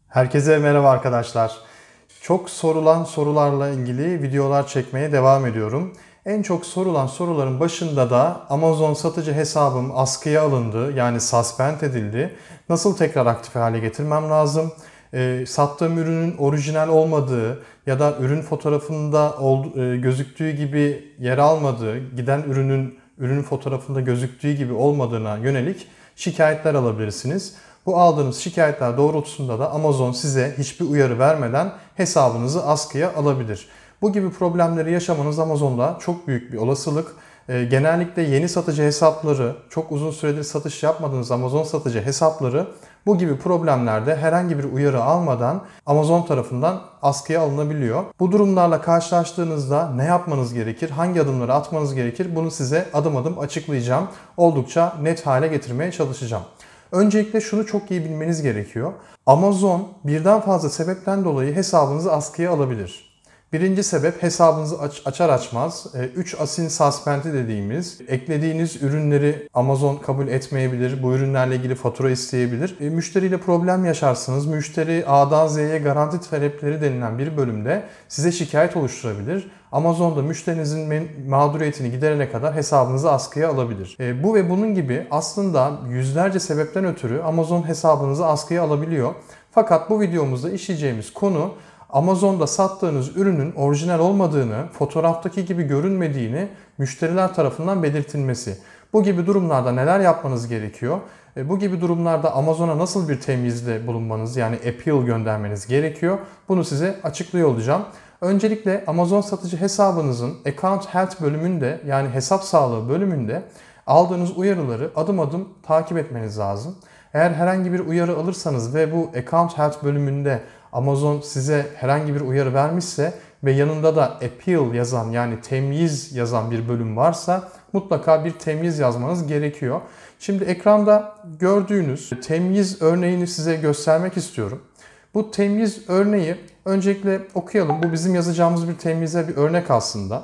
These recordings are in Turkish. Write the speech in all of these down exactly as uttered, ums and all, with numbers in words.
Herkese merhaba arkadaşlar. Çok sorulan sorularla ilgili videolar çekmeye devam ediyorum. En çok sorulan soruların başında da Amazon satıcı hesabım askıya alındı, yani suspend edildi. Nasıl tekrar aktif hale getirmem lazım? E, sattığım ürünün orijinal olmadığı ya da ürün fotoğrafında ol, e, gözüktüğü gibi yer almadığı, giden ürünün ürünün fotoğrafında gözüktüğü gibi olmadığına yönelik şikayetler alabilirsiniz. Bu aldığınız şikayetler doğrultusunda da Amazon size hiçbir uyarı vermeden hesabınızı askıya alabilir. Bu gibi problemleri yaşamanız Amazon'da çok büyük bir olasılık. Genellikle yeni satıcı hesapları, çok uzun süredir satış yapmadığınız Amazon satıcı hesapları bu gibi problemlerde herhangi bir uyarı almadan Amazon tarafından askıya alınabiliyor. Bu durumlarla karşılaştığınızda ne yapmanız gerekir, hangi adımları atmanız gerekir, bunu size adım adım açıklayacağım. Oldukça net hale getirmeye çalışacağım. Öncelikle şunu çok iyi bilmeniz gerekiyor. Amazon birden fazla sebepten dolayı hesabınızı askıya alabilir. Birinci sebep, hesabınızı aç, açar açmaz üç asin suspendi dediğimiz eklediğiniz ürünleri Amazon kabul etmeyebilir. Bu ürünlerle ilgili fatura isteyebilir. E, müşteriyle problem yaşarsınız. Müşteri A'dan Z'ye garanti talepleri denilen bir bölümde size şikayet oluşturabilir. Amazon da müşterinizin mağduriyetini giderene kadar hesabınızı askıya alabilir. E, bu ve bunun gibi aslında yüzlerce sebepten ötürü Amazon hesabınızı askıya alabiliyor. Fakat bu videomuzda işleyeceğimiz konu, Amazon'da sattığınız ürünün orijinal olmadığını, fotoğraftaki gibi görünmediğini müşteriler tarafından belirtilmesi. Bu gibi durumlarda neler yapmanız gerekiyor? Bu gibi durumlarda Amazon'a nasıl bir temyizde bulunmanız, yani appeal göndermeniz gerekiyor? Bunu size açıklıyor olacağım. Öncelikle Amazon satıcı hesabınızın Account Health bölümünde, yani hesap sağlığı bölümünde aldığınız uyarıları adım adım takip etmeniz lazım. Eğer herhangi bir uyarı alırsanız ve bu Account Health bölümünde Amazon size herhangi bir uyarı vermişse ve yanında da appeal yazan, yani temyiz yazan bir bölüm varsa mutlaka bir temyiz yazmanız gerekiyor. Şimdi ekranda gördüğünüz temyiz örneğini size göstermek istiyorum. Bu temyiz örneği öncelikle okuyalım. Bu bizim yazacağımız bir temyize bir örnek aslında.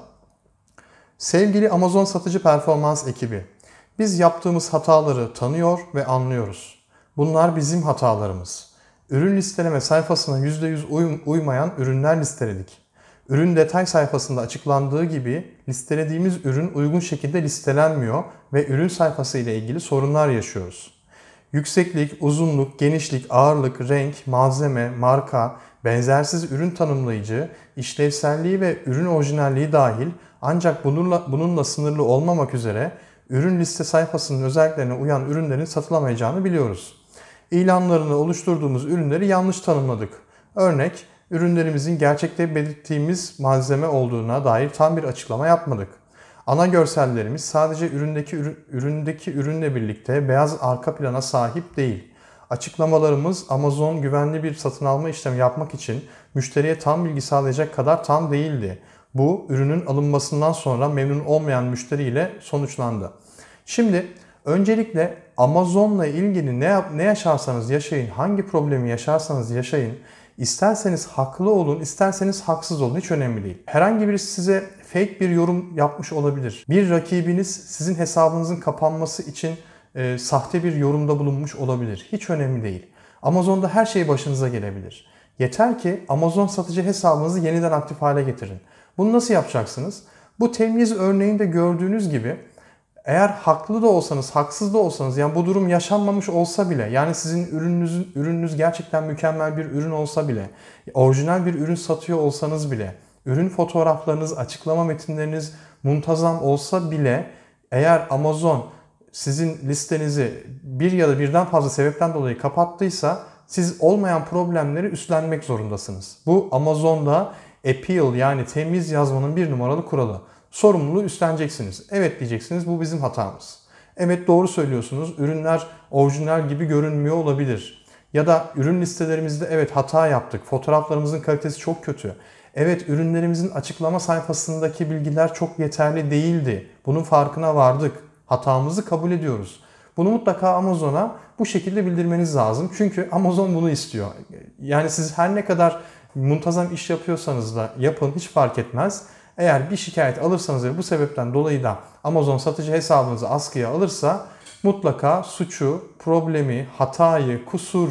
Sevgili Amazon satıcı performans ekibi, biz yaptığımız hataları tanıyor ve anlıyoruz. Bunlar bizim hatalarımız. Ürün listeleme sayfasına yüzde yüz uymayan ürünler listeledik. Ürün detay sayfasında açıklandığı gibi listelediğimiz ürün uygun şekilde listelenmiyor ve ürün sayfası ile ilgili sorunlar yaşıyoruz. Yükseklik, uzunluk, genişlik, ağırlık, renk, malzeme, marka, benzersiz ürün tanımlayıcı, işlevselliği ve ürün orijinalliği dahil, ancak bununla, bununla sınırlı olmamak üzere ürün liste sayfasının özelliklerine uyan ürünlerin satılamayacağını biliyoruz. İlanlarını oluşturduğumuz ürünleri yanlış tanımladık. Örnek, ürünlerimizin gerçekte belirttiğimiz malzeme olduğuna dair tam bir açıklama yapmadık. Ana görsellerimiz sadece üründeki ürün, üründeki ürünle birlikte beyaz arka plana sahip değil. Açıklamalarımız Amazon güvenli bir satın alma işlemi yapmak için müşteriye tam bilgi sağlayacak kadar tam değildi. Bu, ürünün alınmasından sonra memnun olmayan müşteriyle sonuçlandı. Şimdi öncelikle Amazon'la ilgili ne, ne yaşarsanız yaşayın, hangi problemi yaşarsanız yaşayın, isterseniz haklı olun, isterseniz haksız olun, hiç önemli değil. Herhangi birisi size fake bir yorum yapmış olabilir. Bir rakibiniz sizin hesabınızın kapanması için e, sahte bir yorumda bulunmuş olabilir. Hiç önemli değil. Amazon'da her şey başınıza gelebilir. Yeter ki Amazon satıcı hesabınızı yeniden aktif hale getirin. Bunu nasıl yapacaksınız? Bu temyiz örneğinde gördüğünüz gibi, eğer haklı da olsanız, haksız da olsanız, yani bu durum yaşanmamış olsa bile, yani sizin ürününüzün ürününüz gerçekten mükemmel bir ürün olsa bile, orijinal bir ürün satıyor olsanız bile, ürün fotoğraflarınız, açıklama metinleriniz muntazam olsa bile, eğer Amazon sizin listenizi bir ya da birden fazla sebepten dolayı kapattıysa, siz olmayan problemleri üstlenmek zorundasınız. Bu Amazon'da appeal, yani temiz yazmanın bir numaralı kuralı. Sorumluluğu üstleneceksiniz. Evet diyeceksiniz, bu bizim hatamız. Evet, doğru söylüyorsunuz, ürünler orijinal gibi görünmüyor olabilir. Ya da ürün listelerimizde evet hata yaptık, fotoğraflarımızın kalitesi çok kötü. Evet, ürünlerimizin açıklama sayfasındaki bilgiler çok yeterli değildi. Bunun farkına vardık. Hatamızı kabul ediyoruz. Bunu mutlaka Amazon'a bu şekilde bildirmeniz lazım. Çünkü Amazon bunu istiyor. Yani siz her ne kadar muntazam iş yapıyorsanız da yapın, hiç fark etmez. Eğer bir şikayet alırsanız ve bu sebepten dolayı da Amazon satıcı hesabınızı askıya alırsa mutlaka suçu, problemi, hatayı, kusuru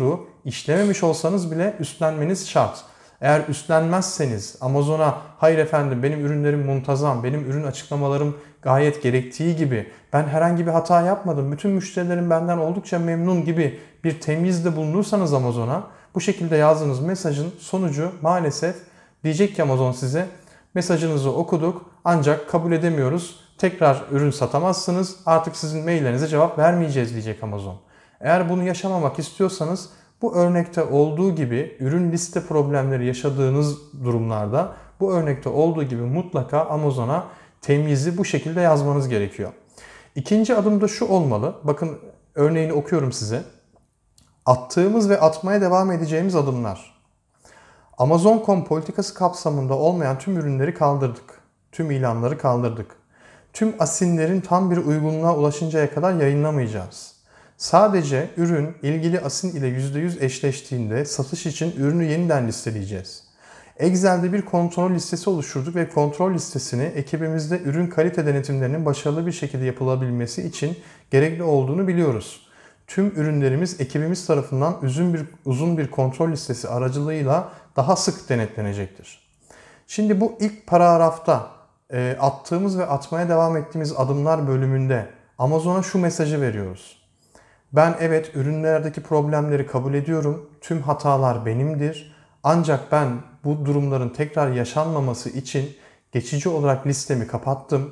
işlememiş olsanız bile üstlenmeniz şart. Eğer üstlenmezseniz Amazon'a hayır efendim benim ürünlerim muntazam, benim ürün açıklamalarım gayet gerektiği gibi, ben herhangi bir hata yapmadım, bütün müşterilerim benden oldukça memnun gibi bir temyizde bulunursanız Amazon'a, bu şekilde yazdığınız mesajın sonucu maalesef diyecek ki Amazon size mesajınızı okuduk ancak kabul edemiyoruz, tekrar ürün satamazsınız, artık sizin maillerinize cevap vermeyeceğiz diyecek Amazon. Eğer bunu yaşamamak istiyorsanız bu örnekte olduğu gibi ürün liste problemleri yaşadığınız durumlarda bu örnekte olduğu gibi mutlaka Amazon'a temyizi bu şekilde yazmanız gerekiyor. İkinci adım da şu olmalı. Bakın örneğini okuyorum size. Attığımız ve atmaya devam edeceğimiz adımlar. Amazon nokta com politikası kapsamında olmayan tüm ürünleri kaldırdık. Tüm ilanları kaldırdık. Tüm asinlerin tam bir uygunluğa ulaşıncaya kadar yayınlamayacağız. Sadece ürün ilgili asin ile yüzde yüz eşleştiğinde satış için ürünü yeniden listeleyeceğiz. Excel'de bir kontrol listesi oluşturduk ve kontrol listesini ekibimizde ürün kalite denetimlerinin başarılı bir şekilde yapılabilmesi için gerekli olduğunu biliyoruz. Tüm ürünlerimiz ekibimiz tarafından uzun bir, uzun bir kontrol listesi aracılığıyla daha sık denetlenecektir. Şimdi bu ilk paragrafta e, attığımız ve atmaya devam ettiğimiz adımlar bölümünde Amazon'a şu mesajı veriyoruz. Ben evet ürünlerdeki problemleri kabul ediyorum. Tüm hatalar benimdir. Ancak ben bu durumların tekrar yaşanmaması için geçici olarak listemi kapattım.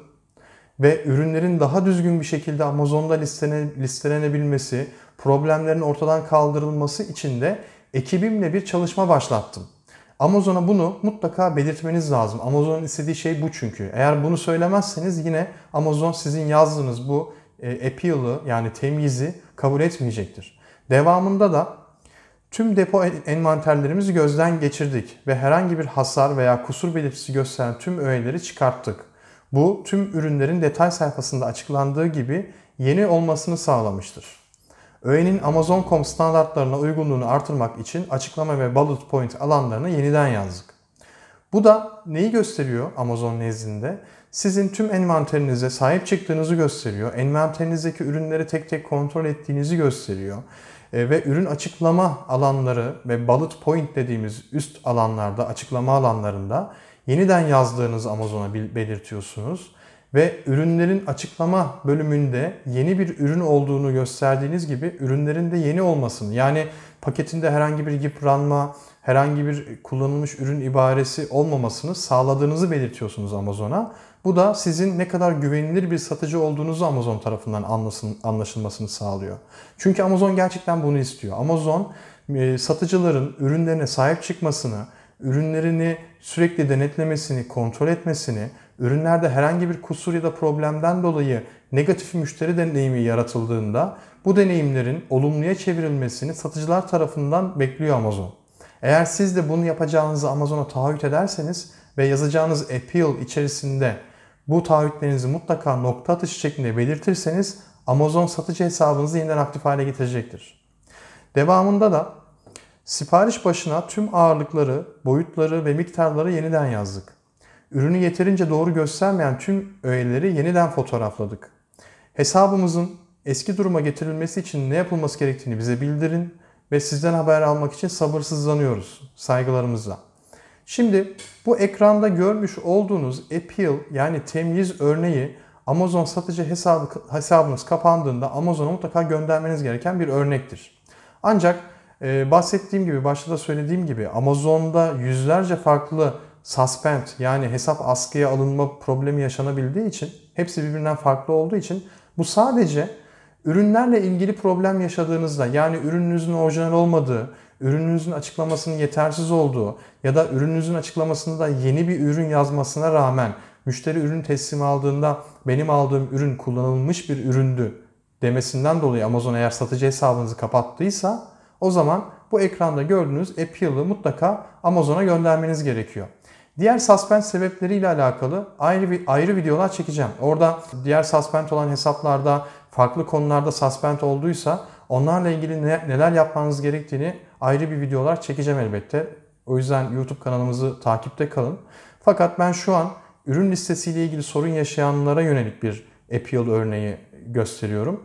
Ve ürünlerin daha düzgün bir şekilde Amazon'da listene, listelenebilmesi, problemlerin ortadan kaldırılması için de ekibimle bir çalışma başlattım. Amazon'a bunu mutlaka belirtmeniz lazım. Amazon'un istediği şey bu çünkü. Eğer bunu söylemezseniz yine Amazon sizin yazdığınız bu appeal'ı yani temyizi kabul etmeyecektir. Devamında da tüm depo envanterlerimizi gözden geçirdik ve herhangi bir hasar veya kusur belirtisi gösteren tüm öğeleri çıkarttık. Bu tüm ürünlerin detay sayfasında açıklandığı gibi yeni olmasını sağlamıştır. Öğenin Amazon nokta com standartlarına uygunluğunu artırmak için açıklama ve bullet point alanlarını yeniden yazdık. Bu da neyi gösteriyor Amazon nezdinde? Sizin tüm envanterinize sahip çıktığınızı gösteriyor. Envanterinizdeki ürünleri tek tek kontrol ettiğinizi gösteriyor. E, ve ürün açıklama alanları ve bullet point dediğimiz üst alanlarda, açıklama alanlarında yeniden yazdığınız Amazon'a belirtiyorsunuz. Ve ürünlerin açıklama bölümünde yeni bir ürün olduğunu gösterdiğiniz gibi ürünlerin de yeni olmasını, yani paketinde herhangi bir yıpranma, herhangi bir kullanılmış ürün ibaresi olmamasını sağladığınızı belirtiyorsunuz Amazon'a. Bu da sizin ne kadar güvenilir bir satıcı olduğunuzu Amazon tarafından anlaşılmasını sağlıyor. Çünkü Amazon gerçekten bunu istiyor. Amazon satıcıların ürünlerine sahip çıkmasını, ürünlerini sürekli denetlemesini, kontrol etmesini, ürünlerde herhangi bir kusur ya da problemden dolayı negatif müşteri deneyimi yaratıldığında bu deneyimlerin olumluya çevrilmesini satıcılar tarafından bekliyor Amazon. Eğer siz de bunu yapacağınızı Amazon'a taahhüt ederseniz ve yazacağınız appeal içerisinde bu taahhütlerinizi mutlaka nokta atışı şeklinde belirtirseniz Amazon satıcı hesabınızı yeniden aktif hale getirecektir. Devamında da sipariş başına tüm ağırlıkları, boyutları ve miktarları yeniden yazdık. Ürünü yeterince doğru göstermeyen tüm öğeleri yeniden fotoğrafladık. Hesabımızın eski duruma getirilmesi için ne yapılması gerektiğini bize bildirin ve sizden haber almak için sabırsızlanıyoruz. Saygılarımızla. Şimdi bu ekranda görmüş olduğunuz appeal yani temyiz örneği Amazon satıcı hesabı, hesabınız kapandığında Amazon'a mutlaka göndermeniz gereken bir örnektir. Ancak e, bahsettiğim gibi, başta da söylediğim gibi Amazon'da yüzlerce farklı suspend yani hesap askıya alınma problemi yaşanabildiği için, hepsi birbirinden farklı olduğu için bu sadece ürünlerle ilgili problem yaşadığınızda, yani ürününüzün orijinal olmadığı, ürününüzün açıklamasının yetersiz olduğu ya da ürününüzün açıklamasında yeni bir ürün yazmasına rağmen müşteri ürün teslimi aldığında benim aldığım ürün kullanılmış bir üründü demesinden dolayı Amazon eğer satıcı hesabınızı kapattıysa o zaman bu ekranda gördüğünüz appeal'ı mutlaka Amazon'a göndermeniz gerekiyor. Diğer suspend sebepleriyle alakalı ayrı bir ayrı videolar çekeceğim. Orada diğer suspend olan hesaplarda farklı konularda suspend olduysa onlarla ilgili ne, neler yapmanız gerektiğini ayrı bir videolar çekeceğim elbette. O yüzden YouTube kanalımızı takipte kalın. Fakat ben şu an ürün listesiyle ilgili sorun yaşayanlara yönelik bir appeal örneği gösteriyorum.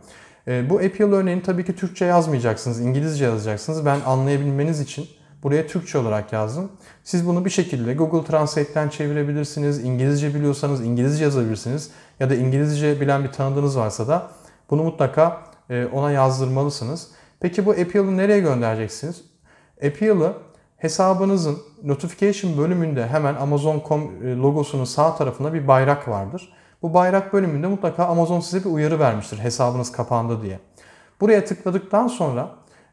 E, bu Appeal örneğini tabii ki Türkçe yazmayacaksınız, İngilizce yazacaksınız. Ben anlayabilmeniz için buraya Türkçe olarak yazdım. Siz bunu bir şekilde Google Translate'ten çevirebilirsiniz. İngilizce biliyorsanız İngilizce yazabilirsiniz. Ya da İngilizce bilen bir tanıdığınız varsa da bunu mutlaka ona yazdırmalısınız. Peki bu Appeal'ı nereye göndereceksiniz? Appeal'ı hesabınızın notification bölümünde hemen Amazon nokta com logosunun sağ tarafında bir bayrak vardır. Bu bayrak bölümünde mutlaka Amazon size bir uyarı vermiştir hesabınız kapandı diye. Buraya tıkladıktan sonra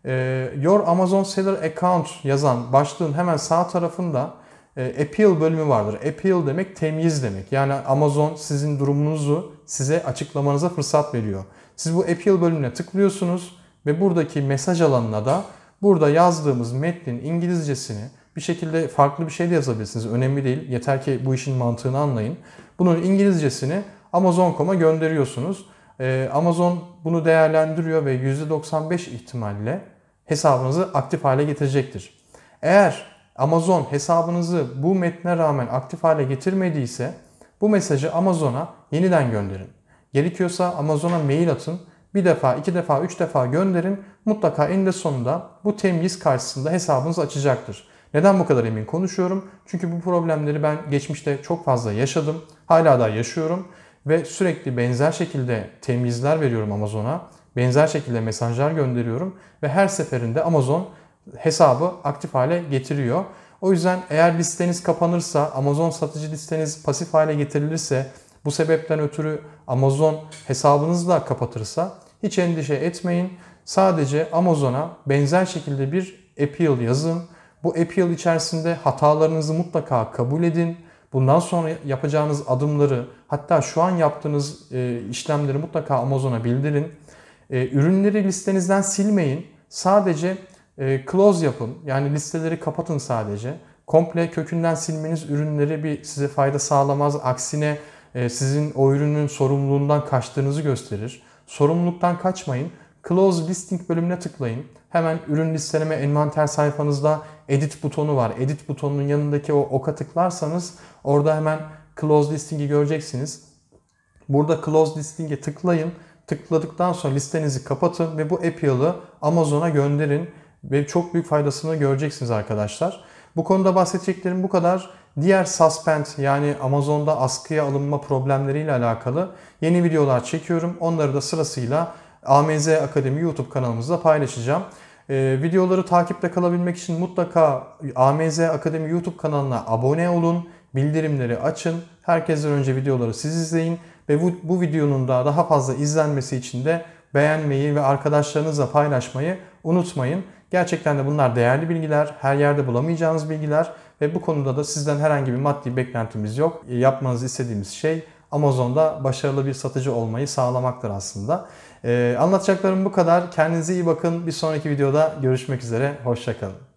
Your Amazon Seller Account yazan başlığın hemen sağ tarafında Appeal bölümü vardır. Appeal demek temyiz demek. Yani Amazon sizin durumunuzu size açıklamanıza fırsat veriyor. Siz bu Appeal bölümüne tıklıyorsunuz ve buradaki mesaj alanına da burada yazdığımız metnin İngilizcesini bir şekilde farklı bir şey de yazabilirsiniz. Önemli değil. Yeter ki bu işin mantığını anlayın. Bunun İngilizcesini Amazon nokta com'a gönderiyorsunuz. Ee, Amazon bunu değerlendiriyor ve yüzde doksan beş ihtimalle hesabınızı aktif hale getirecektir. Eğer Amazon hesabınızı bu metne rağmen aktif hale getirmediyse bu mesajı Amazon'a yeniden gönderin. Gerekiyorsa Amazon'a mail atın. Bir defa, iki defa, üç defa gönderin. Mutlaka eninde sonunda bu temyiz karşısında hesabınız açacaktır. Neden bu kadar emin konuşuyorum? Çünkü bu problemleri ben geçmişte çok fazla yaşadım. Hala da yaşıyorum. Ve sürekli benzer şekilde temyizler veriyorum Amazon'a. Benzer şekilde mesajlar gönderiyorum. Ve her seferinde Amazon hesabı aktif hale getiriyor. O yüzden eğer listeniz kapanırsa, Amazon satıcı listeniz pasif hale getirilirse, bu sebepten ötürü Amazon hesabınızı da kapatırsa hiç endişe etmeyin. Sadece Amazon'a benzer şekilde bir Appeal yazın. Bu Appeal içerisinde hatalarınızı mutlaka kabul edin. Bundan sonra yapacağınız adımları, hatta şu an yaptığınız işlemleri mutlaka Amazon'a bildirin. Ürünleri listenizden silmeyin. Sadece close yapın. Yani listeleri kapatın sadece. Komple kökünden silmeniz ürünleri bir size fayda sağlamaz. Aksine sizin o ürünün sorumluluğundan kaçtığınızı gösterir. Sorumluluktan kaçmayın. Close Listing bölümüne tıklayın. Hemen ürün listeleme envanter sayfanızda Edit butonu var. Edit butonunun yanındaki o oka tıklarsanız orada hemen Close Listing'i göreceksiniz. Burada Close Listing'e tıklayın. Tıkladıktan sonra listenizi kapatın ve bu Appeal'ı Amazon'a gönderin ve çok büyük faydasını göreceksiniz arkadaşlar. Bu konuda bahsedeceklerim bu kadar. Diğer suspend yani Amazon'da askıya alınma problemleriyle alakalı yeni videolar çekiyorum. Onları da sırasıyla A M Z Akademi YouTube kanalımızda paylaşacağım. Ee, videoları takipte kalabilmek için mutlaka A M Z Akademi YouTube kanalına abone olun. Bildirimleri açın. Herkesten önce videoları siz izleyin. Ve bu, bu videonun da daha fazla izlenmesi için de beğenmeyi ve arkadaşlarınızla paylaşmayı unutmayın. Gerçekten de bunlar değerli bilgiler. Her yerde bulamayacağınız bilgiler. Ve bu konuda da sizden herhangi bir maddi beklentimiz yok. Yapmanızı istediğimiz şey Amazon'da başarılı bir satıcı olmayı sağlamaktır aslında. Ee, anlatacaklarım bu kadar. Kendinize iyi bakın. Bir sonraki videoda görüşmek üzere. Hoşça kalın.